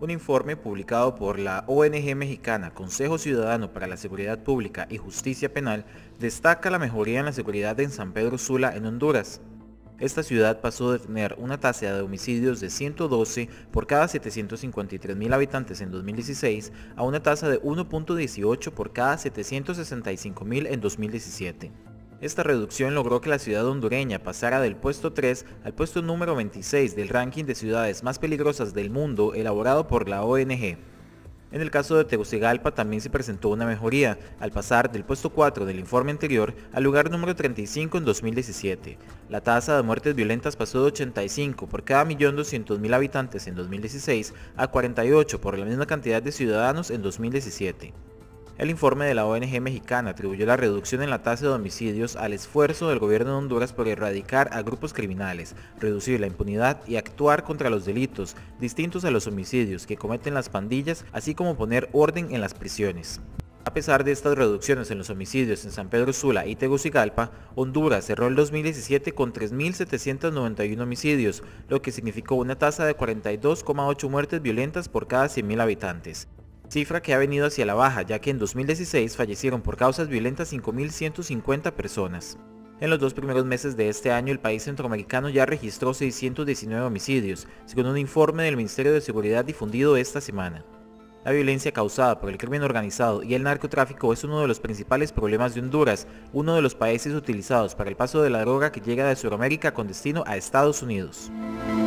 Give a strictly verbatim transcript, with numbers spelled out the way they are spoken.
Un informe publicado por la O N G mexicana Consejo Ciudadano para la Seguridad Pública y Justicia Penal destaca la mejoría en la seguridad en San Pedro Sula, en Honduras. Esta ciudad pasó de tener una tasa de homicidios de ciento doce por cada setecientos cincuenta y tres mil habitantes en dos mil dieciséis a una tasa de uno punto dieciocho por cada setecientos sesenta y cinco mil en dos mil diecisiete. Esta reducción logró que la ciudad hondureña pasara del puesto tres al puesto número veintiséis del ranking de ciudades más peligrosas del mundo elaborado por la O N G. En el caso de Tegucigalpa también se presentó una mejoría, al pasar del puesto cuatro del informe anterior al lugar número treinta y cinco en dos mil diecisiete. La tasa de muertes violentas pasó de ochenta y cinco por cada millón doscientos mil habitantes en dos mil dieciséis a cuarenta y ocho por la misma cantidad de ciudadanos en dos mil diecisiete. El informe de la O N G mexicana atribuyó la reducción en la tasa de homicidios al esfuerzo del gobierno de Honduras por erradicar a grupos criminales, reducir la impunidad y actuar contra los delitos distintos a los homicidios que cometen las pandillas, así como poner orden en las prisiones. A pesar de estas reducciones en los homicidios en San Pedro Sula y Tegucigalpa, Honduras cerró el dos mil diecisiete con tres mil setecientos noventa y uno homicidios, lo que significó una tasa de cuarenta y dos coma ocho muertes violentas por cada cien mil habitantes. Cifra que ha venido hacia la baja, ya que en dos mil dieciséis fallecieron por causas violentas cinco mil ciento cincuenta personas. En los dos primeros meses de este año, el país centroamericano ya registró seiscientos diecinueve homicidios, según un informe del Ministerio de Seguridad difundido esta semana. La violencia causada por el crimen organizado y el narcotráfico es uno de los principales problemas de Honduras, uno de los países utilizados para el paso de la droga que llega de Sudamérica con destino a Estados Unidos.